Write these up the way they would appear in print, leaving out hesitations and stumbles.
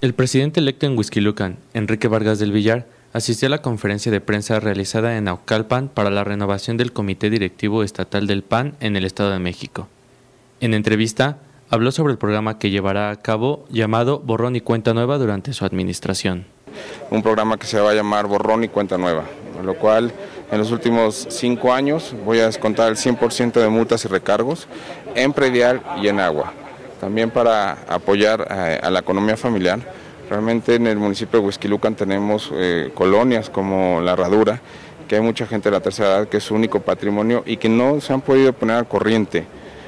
El presidente electo en Huixquilucan, Enrique Vargas del Villar, asistió a la conferencia de prensa realizada en Naucalpan para la renovación del Comité Directivo Estatal del PAN en el Estado de México. En entrevista, habló sobre el programa que llevará a cabo llamado Borrón y Cuenta Nueva durante su administración. Un programa que se va a llamar Borrón y Cuenta Nueva, con lo cual en los últimos 5 años voy a descontar el 100% de multas y recargos en predial y en agua. También para apoyar a la economía familiar. Realmente en el municipio de Huixquilucan tenemos colonias como La Herradura, que hay mucha gente de la tercera edad que es su único patrimonio y que no se han podido poner al corriente.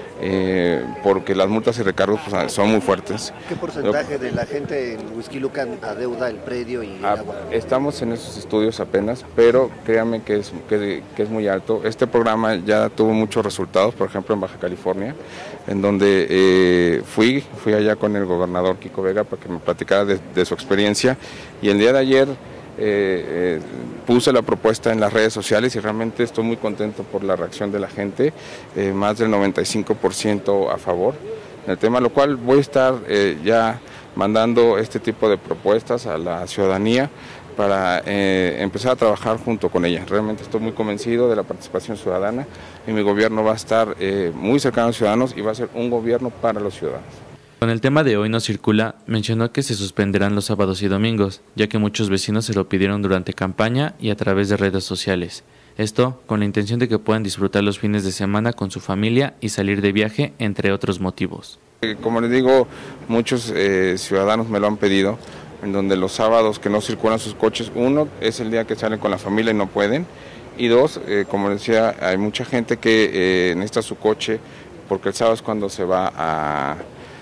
Porque las multas y recargos pues, son muy fuertes. ¿Qué porcentaje de la gente en Huixquilucan adeuda el predio y el agua? Estamos en esos estudios apenas, pero créanme que es muy alto. Este programa ya tuvo muchos resultados, por ejemplo en Baja California, en donde fui allá con el gobernador Kiko Vega para que me platicara de su experiencia, y el día de ayer puse la propuesta en las redes sociales y realmente estoy muy contento por la reacción de la gente, más del 95% a favor del tema, lo cual voy a estar ya mandando este tipo de propuestas a la ciudadanía para empezar a trabajar junto con ella. Realmente estoy muy convencido de la participación ciudadana y mi gobierno va a estar muy cercano a los ciudadanos y va a ser un gobierno para los ciudadanos. Con el tema de Hoy No Circula, mencionó que se suspenderán los sábados y domingos, ya que muchos vecinos se lo pidieron durante campaña y a través de redes sociales. Esto con la intención de que puedan disfrutar los fines de semana con su familia y salir de viaje, entre otros motivos. Como les digo, muchos ciudadanos me lo han pedido, en donde los sábados que no circulan sus coches, uno es el día que salen con la familia y no pueden, y dos, como decía, hay mucha gente que necesita su coche porque el sábado es cuando se va a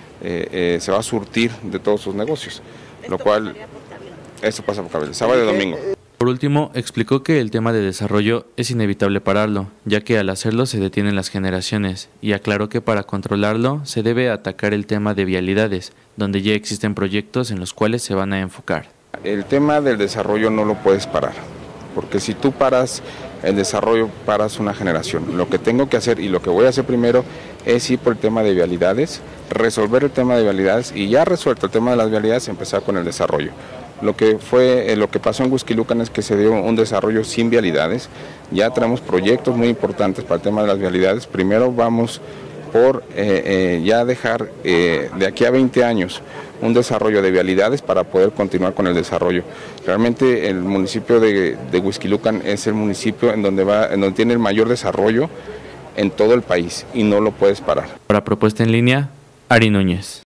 surtir de todos sus negocios, lo cual esto pasa por cabeza, sábado y domingo. Por último, explicó que el tema de desarrollo es inevitable pararlo, ya que al hacerlo se detienen las generaciones, y aclaró que para controlarlo se debe atacar el tema de vialidades, donde ya existen proyectos en los cuales se van a enfocar. El tema del desarrollo no lo puedes parar, porque si tú paras el desarrollo, paras una generación. Lo que tengo que hacer y lo que voy a hacer primero es ir por el tema de vialidades, resolver el tema de vialidades y ya resuelto el tema de las vialidades, empezar con el desarrollo. Lo que pasó en Huixquilucan es que se dio un desarrollo sin vialidades. Ya tenemos proyectos muy importantes para el tema de las vialidades. Primero vamos por ya dejar de aquí a 20 años un desarrollo de vialidades para poder continuar con el desarrollo. Realmente el municipio de Huixquilucan es el municipio en donde tiene el mayor desarrollo en todo el país y no lo puedes parar. Para Propuesta en Línea, Ari Núñez.